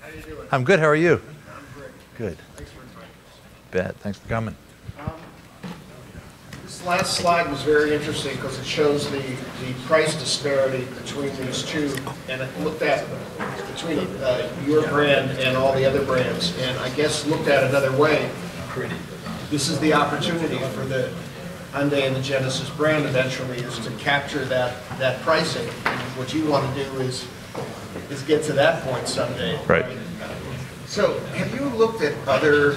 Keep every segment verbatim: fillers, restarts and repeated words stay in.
How you doing? I'm good. How are you? I'm great. Good. Thanks for inviting us. Bet. Thanks for coming. Um, this last slide was very interesting because it shows the, the price disparity between these two, and it looked at between uh, your brand and all the other brands, and I guess looked at another way. This is the opportunity for the Hyundai and the Genesis brand eventually is to capture that, that pricing. And what you want to do is is get to that point someday. Right. So have you looked at other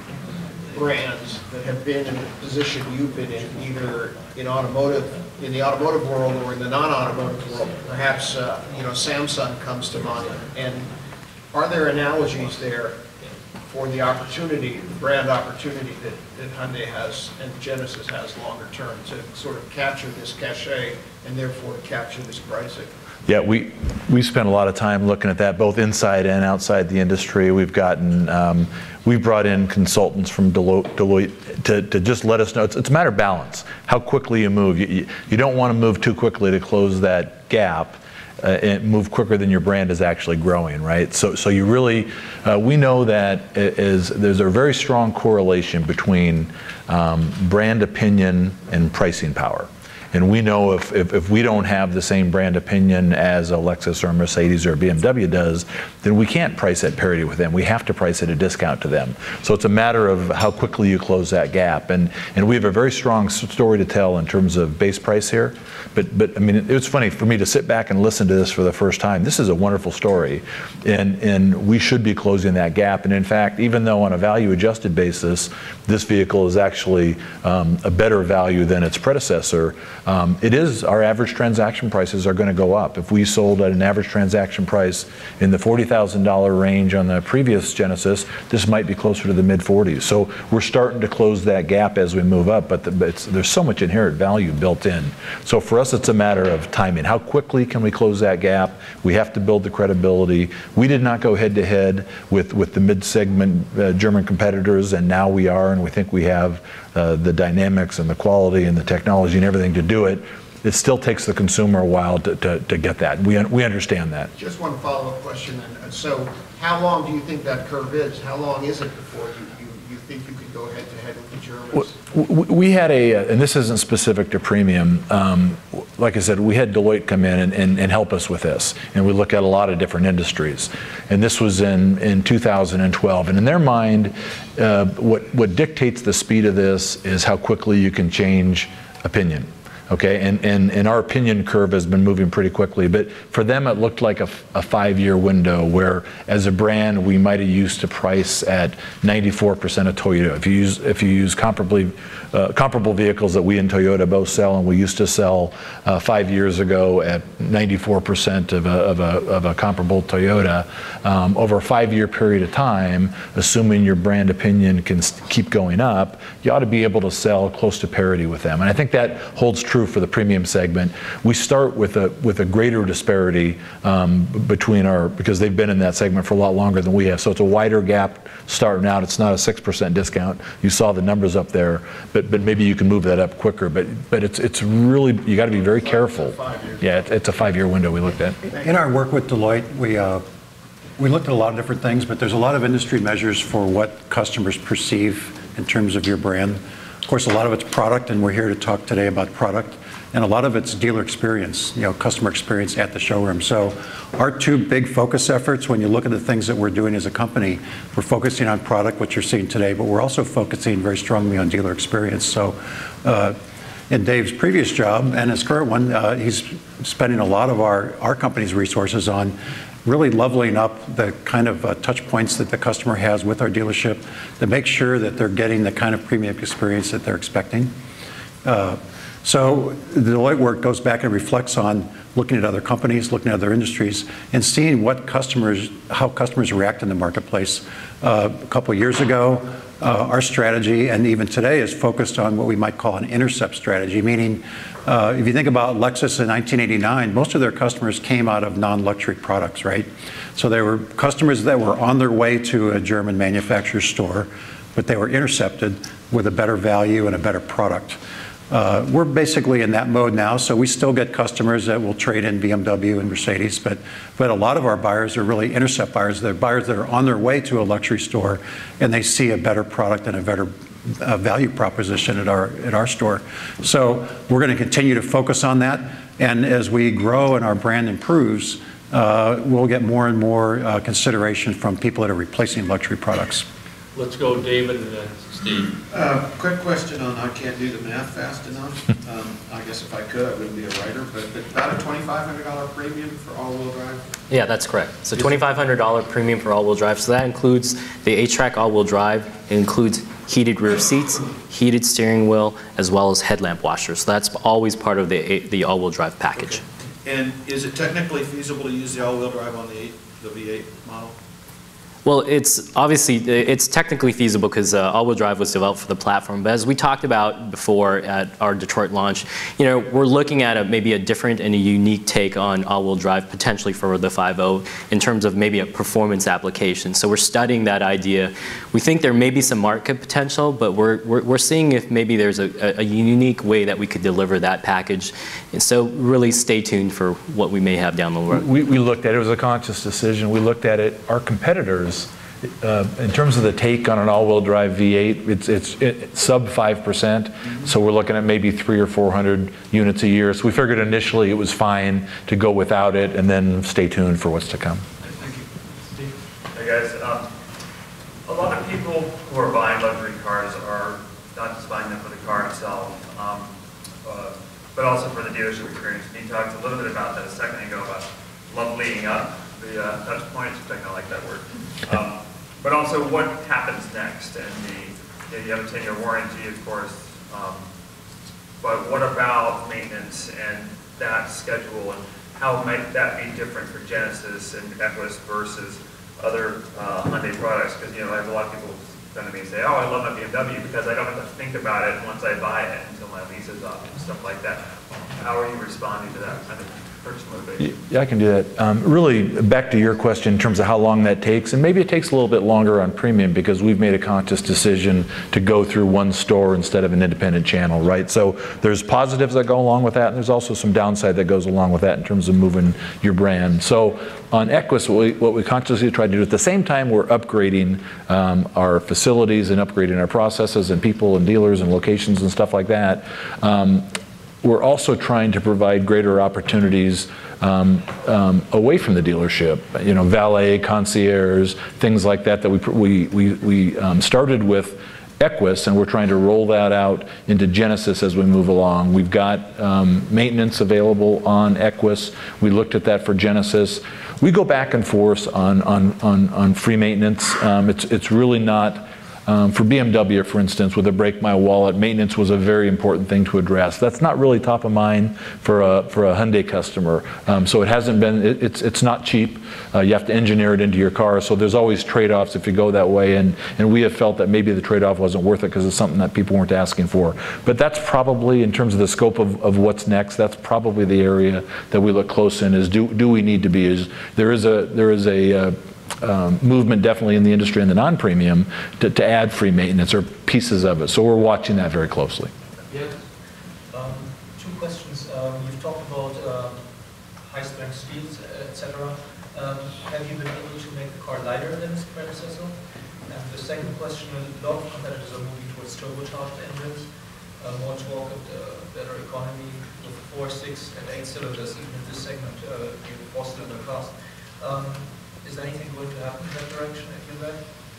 brands that have been in the position you've been in, either in automotive, in the automotive world or in the non-automotive world? Perhaps, uh, you know, Samsung comes to mind. And are there analogies there for the opportunity, the brand opportunity that, that Hyundai has and Genesis has longer term to sort of capture this cachet and therefore capture this pricing? Yeah, we we spent a lot of time looking at that, both inside and outside the industry. We've gotten, um, we've brought in consultants from Deloitte, Deloitte to, to just let us know. It's, it's a matter of balance, how quickly you move. You, you, you don't want to move too quickly to close that gap. Uh, and move quicker than your brand is actually growing, right? So, so you really, uh, we know that is there's a very strong correlation between um, brand opinion and pricing power. And we know if, if, if we don't have the same brand opinion as a Lexus or a Mercedes or a B M W does, then we can't price at parity with them. We have to price at a discount to them. So it's a matter of how quickly you close that gap. And, and we have a very strong story to tell in terms of base price here. But, but I mean, it was funny for me to sit back and listen to this for the first time. This is a wonderful story. And, and we should be closing that gap. And in fact, even though on a value adjusted basis, this vehicle is actually um, a better value than its predecessor, Um, it is, our average transaction prices are going to go up. If we sold at an average transaction price in the forty thousand dollar range on the previous Genesis, this might be closer to the mid forties. So we're starting to close that gap as we move up, but, the, but it's, there's so much inherent value built in. So for us, it's a matter of timing. How quickly can we close that gap? We have to build the credibility. We did not go head to head with, with the mid-segment uh, German competitors, and now we are, and we think we have uh, the dynamics and the quality and the technology and everything to do it. It still takes the consumer a while to, to, to get that. We, we understand that. Just one follow-up question. And so how long do you think that curve is? How long is it before you, you, you think you could go head-to-head with the Germans? We had a, and this isn't specific to premium, um, like I said, we had Deloitte come in and, and, and help us with this. And we look at a lot of different industries. And this was in, in two thousand twelve. And in their mind, uh, what, what dictates the speed of this is how quickly you can change opinion. Okay, and, and, and our opinion curve has been moving pretty quickly, but for them it looked like a, a five-year window where, as a brand, we might have used to price at ninety-four percent of Toyota. If you use, if you use comparably, uh, comparable vehicles that we and Toyota both sell, and we used to sell uh, five years ago at ninety-four percent of a, of, a, of a comparable Toyota, um, over a five-year period of time, assuming your brand opinion can keep going up, you ought to be able to sell close to parity with them. And I think that holds true for the premium segment. We start with a with a greater disparity um, between our, because they've been in that segment for a lot longer than we have. So it's a wider gap starting out. It's not a six percent discount. You saw the numbers up there, but but maybe you can move that up quicker. But but it's it's really, you got to be very careful. Yeah, it's, it's a five-year window we looked at. In our work with Deloitte, we uh, we looked at a lot of different things, but there's a lot of industry measures for what customers perceive in terms of your brand. Of course, a lot of it's product, and we're here to talk today about product, and a lot of it's dealer experience, you know, customer experience at the showroom. So our two big focus efforts, when you look at the things that we're doing as a company, we're focusing on product, which you're seeing today, but we're also focusing very strongly on dealer experience. So uh, in Dave's previous job and his current one, uh, he's spending a lot of our, our company's resources on really leveling up the kind of uh, touch points that the customer has with our dealership to make sure that they're getting the kind of premium experience that they're expecting. Uh, so the Deloitte work goes back and reflects on looking at other companies, looking at other industries, and seeing what customers, how customers react in the marketplace. Uh, a couple of years ago, uh, our strategy, and even today, is focused on what we might call an intercept strategy, meaning uh, if you think about Lexus in nineteen eighty-nine, most of their customers came out of non-luxury products, right? So they were customers that were on their way to a German manufacturer's store, but they were intercepted with a better value and a better product. uh, we're basically in that mode now. So we still get customers that will trade in B M W and Mercedes, but but a lot of our buyers are really intercept buyers. They're buyers that are on their way to a luxury store, and they see a better product and a better uh, value proposition at our at our store. So we're going to continue to focus on that, and as we grow and our brand improves, uh, we'll get more and more uh, consideration from people that are replacing luxury products. Let's go, David, and then Steve. Uh, quick question on, I can't do the math fast enough. Um, I guess if I could, I wouldn't be a writer, but, but about a twenty-five hundred dollar premium for all-wheel drive? Yeah, that's correct. So twenty-five hundred dollar premium for all-wheel drive. So that includes the H-Track all-wheel drive. It includes heated rear seats, heated steering wheel, as well as headlamp washers. So that's always part of the, the all-wheel drive package. Okay. And is it technically feasible to use the all-wheel drive on the eight, the V eight model? Well, it's obviously, it's technically feasible because uh, all-wheel drive was developed for the platform. But as we talked about before at our Detroit launch, you know, we're looking at a, maybe a different and a unique take on all-wheel drive potentially for the five point oh in terms of maybe a performance application. So we're studying that idea. We think there may be some market potential, but we're, we're, we're seeing if maybe there's a, a unique way that we could deliver that package. And so really stay tuned for what we may have down the road. We, we looked at it, it was a conscious decision. We looked at it, our competitors, Uh, in terms of the take on an all-wheel drive V eight, it's, it's, it's sub five percent, mm-hmm. So we're looking at maybe three or four hundred units a year. So we figured initially it was fine to go without it, and then stay tuned for what's to come. Thank you. Steve? Hey guys, um, a lot of people who are buying luxury cars are not just buying them for the car itself, um, uh, but also for the dealership experience. And you talked a little bit about that a second ago about love leading up, the uh, touch points, I think I like that word. Um, But also what happens next, and the, you, know, you have a ten year warranty, of course, um, but what about maintenance and that schedule, and how might that be different for Genesis and Equus versus other uh, Hyundai products? Because, you know, I have a lot of people come to me and say, oh, I love my B M W because I don't have to think about it once I buy it until my lease is up and stuff like that. How are you responding to that kind of purchase motivation? Yeah, I can do that. Um, really, back to your question in terms of how long that takes, and maybe it takes a little bit longer on premium because we've made a conscious decision to go through one store instead of an independent channel, right? So there's positives that go along with that, and there's also some downside that goes along with that in terms of moving your brand. So on Equus, what we, what we consciously tried to do at the same time, we're upgrading um, our facilities and upgrading our processes and people and dealers and locations and stuff like that. Um, We're also trying to provide greater opportunities um, um, away from the dealership, you know, valet, concierge, things like that that we, we, we, we um, started with Equus, and we're trying to roll that out into Genesis as we move along. We've got um, maintenance available on Equus. We looked at that for Genesis. We go back and forth on, on, on, on free maintenance. Um, it's, it's really not, Um, for B M W, for instance, with a Break My Wallet, maintenance was a very important thing to address. That's not really top of mind for a, for a Hyundai customer. Um, so it hasn't been, it, it's, it's not cheap. Uh, you have to engineer it into your car. So there's always trade-offs if you go that way. And, and we have felt that maybe the trade-off wasn't worth it because it's something that people weren't asking for. But that's probably, in terms of the scope of, of what's next, that's probably the area that we look close in is do, do we need to be, is there is a, there is a, uh, Um, movement definitely in the industry and the non-premium to, to add free maintenance or pieces of it. So we're watching that very closely. Yeah. Um, two questions. Um, you've talked about um, high-strength steels, et cetera. Um, have you been able to make the car lighter than its predecessor? And the second question, a lot of competitors are moving towards turbocharged engines, uh, more torque and uh, better economy with four, six, and eight cylinders, even in this segment, uh, in four-cylinder cars. Um, Is anything going to happen in that direction at Hyundai?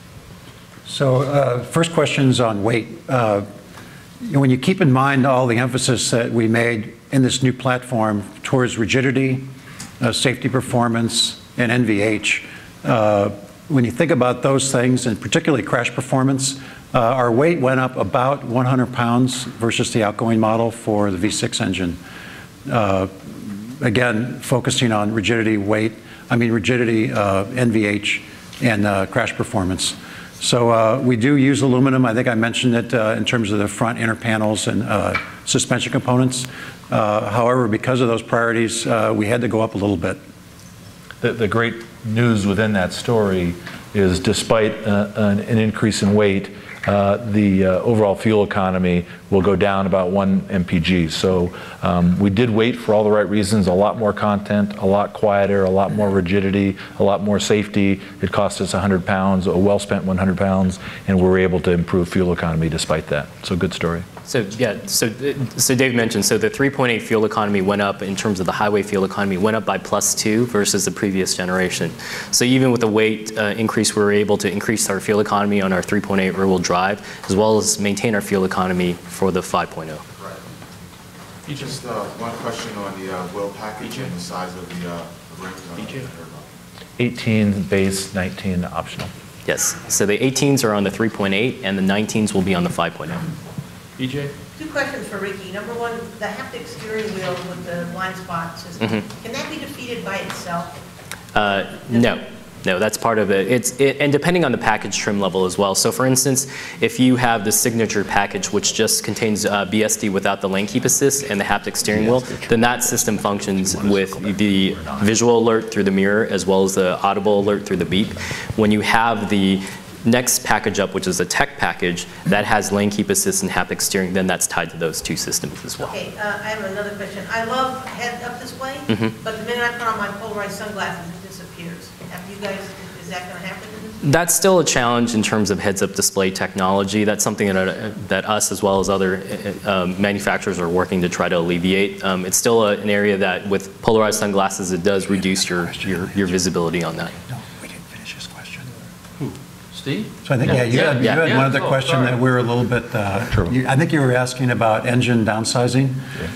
So uh, first question's on weight. Uh, you know, when you keep in mind all the emphasis that we made in this new platform towards rigidity, uh, safety performance, and N V H, uh, when you think about those things, and particularly crash performance, uh, our weight went up about one hundred pounds versus the outgoing model for the V six engine. Uh, again, focusing on rigidity, weight, I mean rigidity, uh, N V H, and uh, crash performance. So uh, we do use aluminum. I think I mentioned it uh, in terms of the front inner panels and uh, suspension components. Uh, however, because of those priorities, uh, we had to go up a little bit. The, the great news within that story is despite uh, an, an increase in weight, uh, the uh, overall fuel economy will go down about one M P G. So um, we did wait for all the right reasons, a lot more content, a lot quieter, a lot more rigidity, a lot more safety. It cost us one hundred pounds, a well-spent one hundred pounds, and we were able to improve fuel economy despite that. So good story. So yeah, so so Dave mentioned, so the three point eight fuel economy went up in terms of the highway fuel economy, went up by plus two versus the previous generation. So even with the weight uh, increase, we were able to increase our fuel economy on our three point eight rear-wheel drive, as well as maintain our fuel economy for the five point oh. Right. Just uh, one question on the uh, wheel package and the size of the uh, rims. eighteen base, nineteen optional. Yes, so the eighteens are on the three point eight, and the nineteens will be on the five point oh. E J? Two questions for Ricky. Number one, the haptic steering wheel with the blind spot system, Mm-hmm. can that be defeated by itself? Uh, no, no, that's part of it. It's it, and depending on the package trim level as well. So for instance, if you have the signature package, which just contains uh, B S D without the lane keep assist and the haptic steering wheel, then that system functions with the visual alert through the mirror as well as the audible alert through the beep. When you have the next package up, which is a tech package, that has lane keep assist and haptic steering, then that's tied to those two systems as well. Okay, uh, I have another question. I love heads-up display, Mm-hmm. but the minute I put on my polarized sunglasses, it disappears. Have you guys, is that going to happen? That's still a challenge in terms of heads-up display technology. That's something that, uh, that us as well as other uh, um, manufacturers are working to try to alleviate. Um, it's still a, an area that with polarized sunglasses, it does reduce your, your, your visibility on that. No, we didn't finish his question. Steve? So I think, yeah, you Yeah, had, you yeah, had yeah. one other Oh, question sorry. that we were a little bit, uh, True. you- I think you were asking about engine downsizing.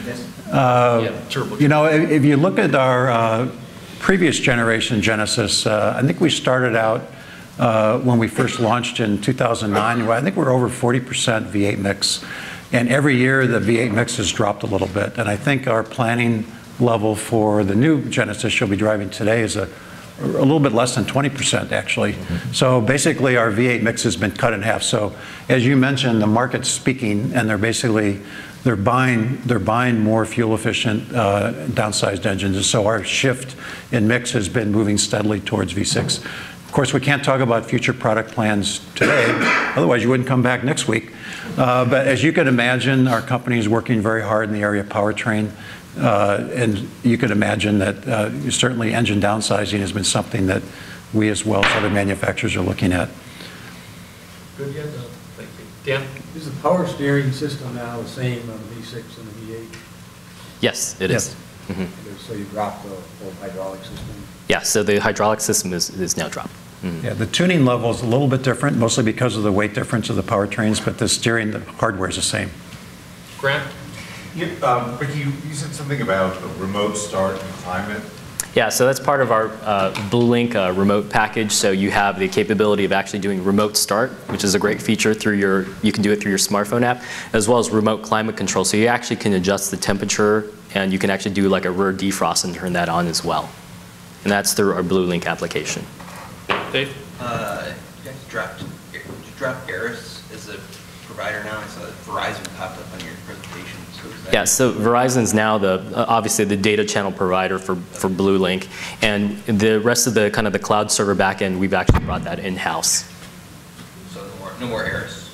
Yeah, turbo. You know, if if you look at our uh, previous generation Genesis, uh, I think we started out uh, when we first launched in two thousand nine, well, I think we're over forty percent V eight mix. And every year the V eight mix has dropped a little bit. And I think our planning level for the new Genesis you'll be driving today is a a little bit less than twenty percent actually. So basically our V eight mix has been cut in half. So as you mentioned, the market's speaking and they're basically, they're buying, they're buying more fuel efficient uh, downsized engines. And so our shift in mix has been moving steadily towards V six. Of course, we can't talk about future product plans today, otherwise you wouldn't come back next week. Uh, but as you can imagine, our company is working very hard in the area of powertrain. Uh, and you could imagine that uh, certainly engine downsizing has been something that we as well as other manufacturers are looking at. Good, yeah, no, thank you. Dan? Is the power steering system now the same on the V six and the V eight? Yes, it is. Mhm. So you drop the whole hydraulic system? Yeah, so the hydraulic system is, is now dropped. Yeah, the tuning level is a little bit different, mostly because of the weight difference of the powertrains, but the steering, the hardware is the same. Grant? You, um, Ricky, you you said something about a remote start and climate. Yeah, so that's part of our uh, BlueLink uh, remote package. So you have the capability of actually doing remote start, which is a great feature through your, you can do it through your smartphone app, as well as remote climate control. So you actually can adjust the temperature and you can actually do like a rear defrost and turn that on as well. And that's through our BlueLink application. Dave? Uh, you guys dropped, did you drop Eris as a provider now? I saw that Verizon popped up on your presentation. So is that Yeah, so Verizon's now the, uh, obviously the data channel provider for, for BlueLink. And the rest of the kind of the cloud server backend, we've actually brought that in-house. So no more, no more Eris.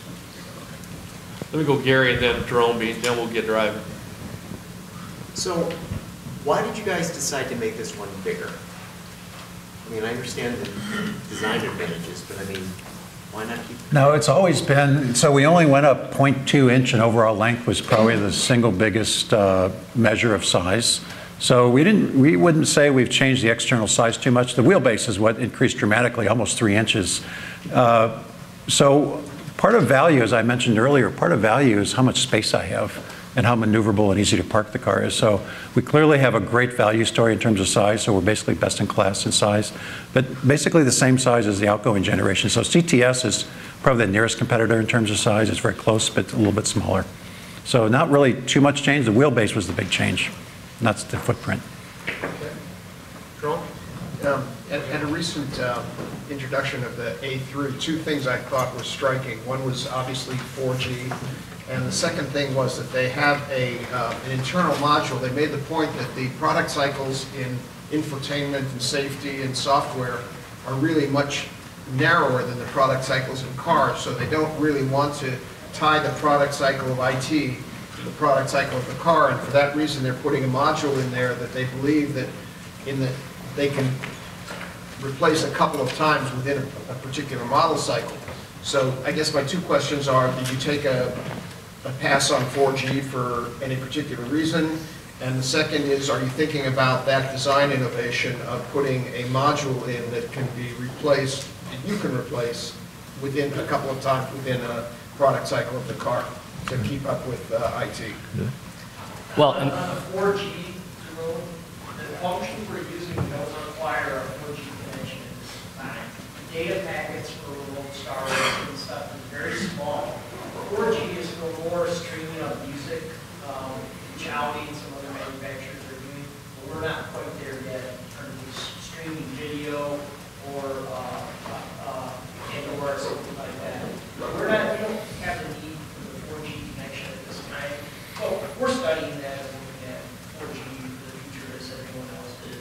Let me go Gary and then Jerome, B, then we'll get driving. So why did you guys decide to make this one bigger? I mean, I understand the design advantages, but I mean, why not keep? No, it's always been, so we only went up zero point two inch and overall length was probably the single biggest uh, measure of size. So we didn't, we wouldn't say we've changed the external size too much. The wheelbase is what increased dramatically, almost three inches. Uh, so part of value, as I mentioned earlier, part of value is how much space I have and how maneuverable and easy to park the car is. So we clearly have a great value story in terms of size, so we're basically best in class in size, but basically the same size as the outgoing generation. So C T S is probably the nearest competitor in terms of size. It's very close, but a little bit smaller. So not really too much change. The wheelbase was the big change, and that's the footprint. Jerome? Um, At at a recent um, introduction of the A through, two things I thought were striking. One was obviously four G, and the second thing was that they have a, uh, an internal module. They made the point that the product cycles in infotainment and safety and software are really much narrower than the product cycles in cars, so they don't really want to tie the product cycle of I T to the product cycle of the car, and for that reason they're putting a module in there that they believe that in the, they can replace a couple of times within a, a particular model cycle. So I guess my two questions are, did you take a, a pass on four G for any particular reason? And the second is, are you thinking about that design innovation of putting a module in that can be replaced, that you can replace within a couple of times within a product cycle of the car to keep up with uh, I T? Well, on the four G, the function we're using doesn't require a four G connection at this time. Data packets for remote storage and stuff is very small. four G is for more streaming of music, um, which Audi and some other manufacturers are doing, but we're not quite there yet in terms of streaming video or uh, uh, and or something like that. But we're not, we don't have the need for the four G connection at this time. Well, we're studying that and looking at four G for the future as everyone else is.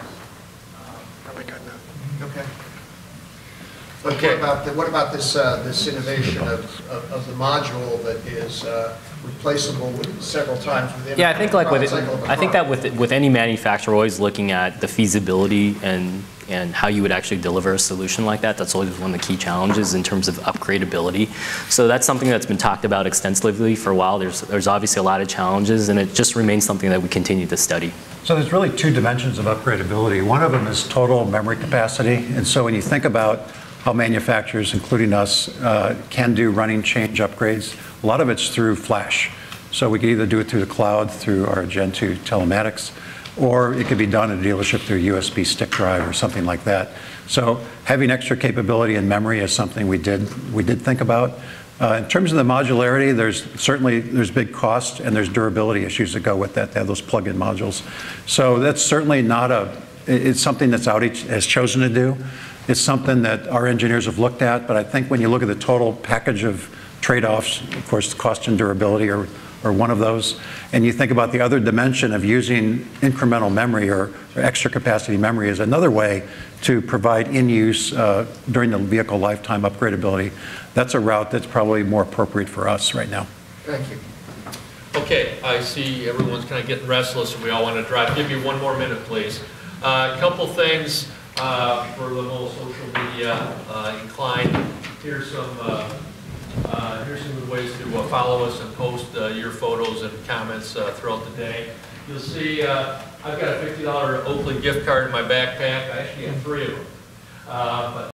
Um, Okay. But what about, the, what about this, uh, this innovation of, of, of the module that is uh, replaceable with several times within yeah, I think like with it, cycle of a I think car? that with with any manufacturer, always looking at the feasibility and and how you would actually deliver a solution like that. That's always one of the key challenges in terms of upgradability. So that's something that's been talked about extensively for a while. There's there's obviously a lot of challenges, and it just remains something that we continue to study. So there's really two dimensions of upgradability. One of them is total memory capacity. And so when you think about how manufacturers, including us, uh, can do running change upgrades, a lot of it's through flash. So we can either do it through the cloud, through our Gen two telematics, or it could be done at a dealership through a U S B stick drive or something like that. So having extra capability in memory is something we did, we did think about. Uh, in terms of the modularity, there's certainly there's big cost and there's durability issues that go with that. They have those plug-in modules. So that's certainly not a, it's something that's Audi has chosen to do. It's something that our engineers have looked at, but I think when you look at the total package of trade-offs, of course, cost and durability are, are one of those. And you think about the other dimension of using incremental memory or, or extra capacity memory as another way to provide in-use uh, during the vehicle lifetime upgradability. That's a route that's probably more appropriate for us right now. Thank you. Okay, I see everyone's kind of getting restless and we all want to drive. Give me one more minute, please. A uh, couple things uh, for the whole social media uh, inclined. Here's some, uh, uh, here's some ways to uh, follow us and post uh, your photos and comments uh, throughout the day. You'll see uh, I've got a fifty dollar Oakland gift card in my backpack. I actually have three of them. Uh, but